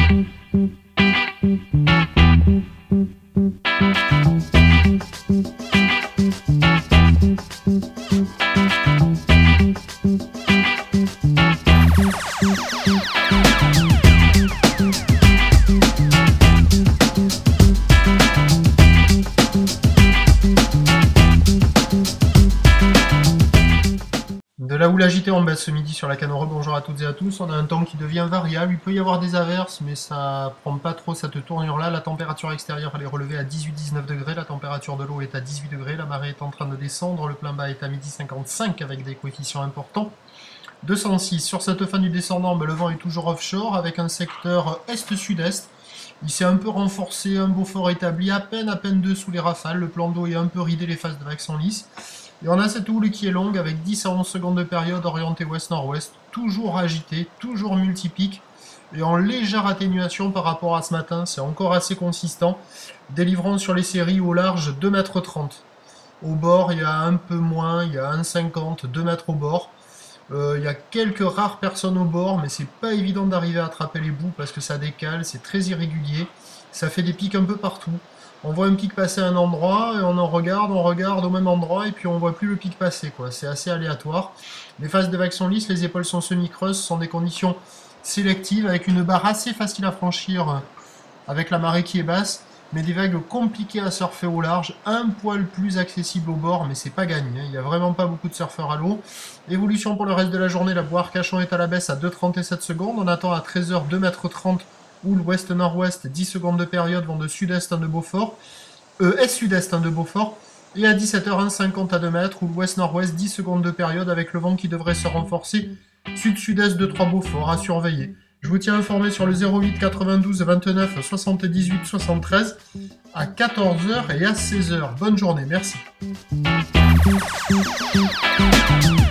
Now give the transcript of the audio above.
De là où l'agité en baisse ce midi sur la Canore, bonjour à toutes et à tous. On a un temps qui devient variable, il peut y avoir des averses, mais ça prend pas trop cette tournure-là. La température extérieure elle est relevée à 18-19 degrés, la température de l'eau est à 18 degrés, la marée est en train de descendre, le plein bas est à 12h55 avec des coefficients importants. 206, sur cette fin du descendant, le vent est toujours offshore avec un secteur est-sud-est. Il s'est un peu renforcé, un Beaufort établi à peine dessous les rafales, le plan d'eau est un peu ridé, les phases de vagues sont lisses. Et on a cette houle qui est longue avec 10 à 11 secondes de période orientée ouest-nord-ouest, toujours agitée, toujours multipique et en légère atténuation par rapport à ce matin, c'est encore assez consistant, délivrant sur les séries au large 2,30 m. Au bord, il y a un peu moins, il y a 1,50 m, 2 mètres au bord. Il y a quelques rares personnes au bord, mais c'est pas évident d'arriver à attraper les bouts parce que ça décale, c'est très irrégulier, ça fait des pics un peu partout. On voit un pic passer à un endroit, et on regarde au même endroit, et puis on voit plus le pic passer, quoi. C'est assez aléatoire. Les phases de vagues sont lisses, les épaules sont semi-creuses, ce sont des conditions sélectives, avec une barre assez facile à franchir, avec la marée qui est basse, mais des vagues compliquées à surfer au large, un poil plus accessible au bord, mais c'est pas gagné, il n'y a vraiment pas beaucoup de surfeurs à l'eau. Évolution pour le reste de la journée, la Bois-Arcachon est à la baisse à 2,37 secondes, on attend à 13h 2,30 m, où l'ouest-nord-ouest, 10 secondes de période vont de sud-est de Beaufort, est-sud-est de Beaufort, et à 17h 1,50 à 2 mètres, où l'ouest-nord-ouest, 10 secondes de période avec le vent qui devrait se renforcer, sud-sud-est de 3 Beaufort, à surveiller. Je vous tiens informé sur le 08 92 29 78 73 à 14h et à 16h. Bonne journée, merci.